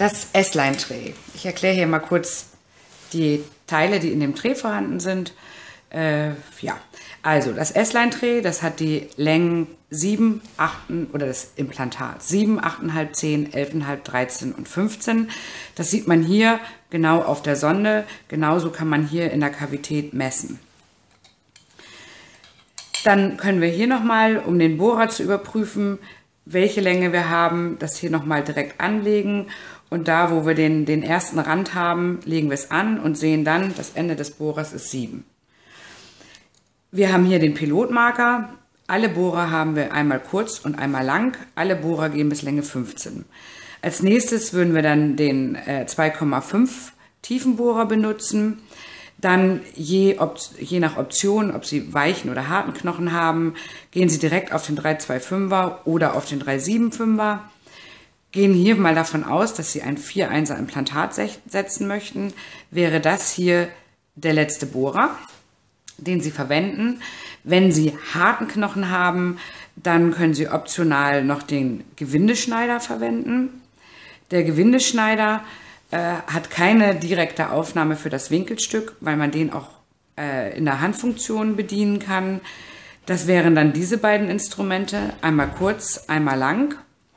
Das S-Line-Tray. Ich erkläre hier mal kurz die Teile, die in dem Tray vorhanden sind. Ja, also das S-Line-Tray, das hat die Längen 7, 8 oder das Implantat 7, 8,5, 10, 11,5, 13 und 15. Das sieht man hier genau auf der Sonde. Genauso kann man hier in der Kavität messen. Dann können wir hier nochmal, um den Bohrer zu überprüfen, welche Länge wir haben, das hier nochmal direkt anlegen. Und da, wo wir den ersten Rand haben, legen wir es an und sehen dann, das Ende des Bohrers ist 7. Wir haben hier den Pilotmarker. Alle Bohrer haben wir einmal kurz und einmal lang. Alle Bohrer gehen bis Länge 15. Als nächstes würden wir dann den 2,5 Tiefenbohrer benutzen. Dann je nach Option, ob Sie weichen oder harten Knochen haben, gehen Sie direkt auf den 325er oder auf den 375er. Gehen hier mal davon aus, dass Sie ein 4-1er Implantat setzen möchten, wäre das hier der letzte Bohrer, den Sie verwenden. Wenn Sie harten Knochen haben, dann können Sie optional noch den Gewindeschneider verwenden. Der Gewindeschneider hat keine direkte Aufnahme für das Winkelstück, weil man den auch in der Handfunktion bedienen kann. Das wären dann diese beiden Instrumente, einmal kurz, einmal lang.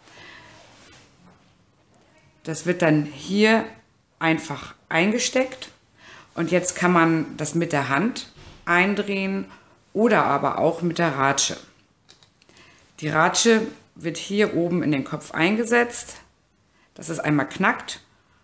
Das wird dann hier einfach eingesteckt und jetzt kann man das mit der Hand eindrehen oder aber auch mit der Ratsche. Die Ratsche wird hier oben in den Kopf eingesetzt, dass es einmal knackt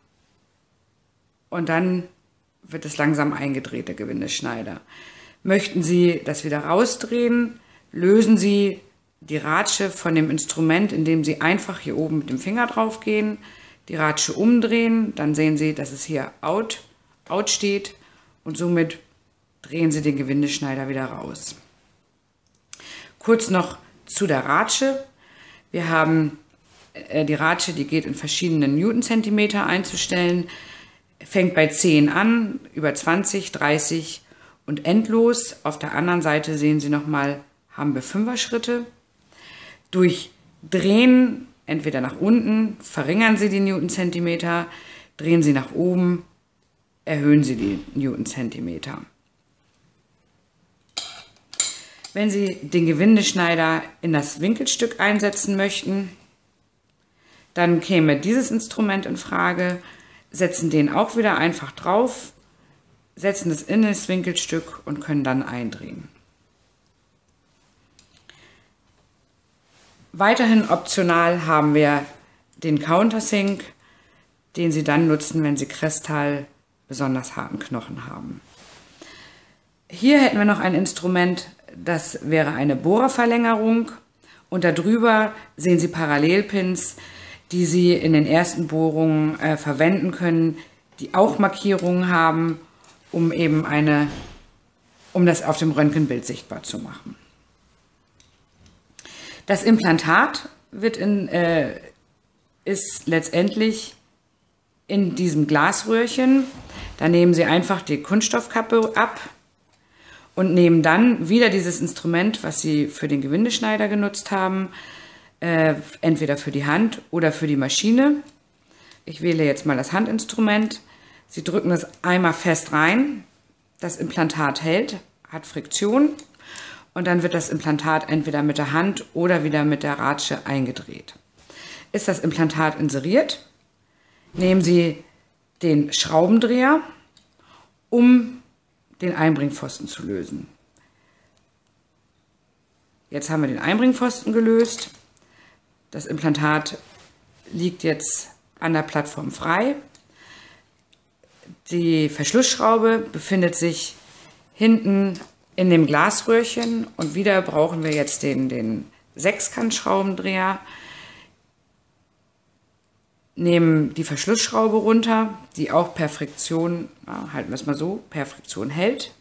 und dann wird es langsam eingedreht, der Gewindeschneider. Möchten Sie das wieder rausdrehen, lösen Sie die Ratsche von dem Instrument, indem Sie einfach hier oben mit dem Finger drauf gehen, die Ratsche umdrehen, dann sehen Sie, dass es hier out steht und somit drehen Sie den Gewindeschneider wieder raus. Kurz noch zu der Ratsche. Wir haben die Ratsche, die geht in verschiedenen Newtonzentimeter einzustellen, fängt bei 10 an, über 20, 30 und endlos. Auf der anderen Seite sehen Sie nochmal, haben wir 5er Schritte. Durch Drehen, entweder nach unten, verringern Sie die Newtonzentimeter, drehen Sie nach oben, erhöhen Sie die Newtonzentimeter. Wenn Sie den Gewindeschneider in das Winkelstück einsetzen möchten, dann käme dieses Instrument in Frage, setzen den auch wieder einfach drauf, setzen es in das Winkelstück und können dann eindrehen. Weiterhin optional haben wir den Countersink, den Sie dann nutzen, wenn Sie Crestal besonders harten Knochen haben. Hier hätten wir noch ein Instrument, das wäre eine Bohrerverlängerung und darüber sehen Sie Parallelpins, die Sie in den ersten Bohrungen verwenden können, die auch Markierungen haben, um eben das auf dem Röntgenbild sichtbar zu machen. Das Implantat ist letztendlich in diesem Glasröhrchen. Da nehmen Sie einfach die Kunststoffkappe ab und nehmen dann wieder dieses Instrument, was Sie für den Gewindeschneider genutzt haben, entweder für die Hand oder für die Maschine. Ich wähle jetzt mal das Handinstrument. Sie drücken es einmal fest rein. Das Implantat hält, hat Friktion und dann wird das Implantat entweder mit der Hand oder wieder mit der Ratsche eingedreht. Ist das Implantat inseriert, nehmen Sie den Schraubendreher, um den Einbringpfosten zu lösen. Jetzt haben wir den Einbringpfosten gelöst. Das Implantat liegt jetzt an der Plattform frei. Die Verschlussschraube befindet sich hinten in dem Glasröhrchen und wieder brauchen wir jetzt den Sechskantschraubendreher. Nehmen die Verschlussschraube runter, die auch per Friktion, halten wir es mal so, per Friktion hält.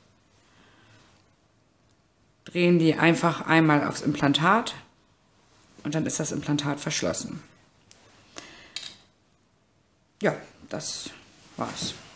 Drehen die einfach einmal aufs Implantat und dann ist das Implantat verschlossen. Ja, das war's.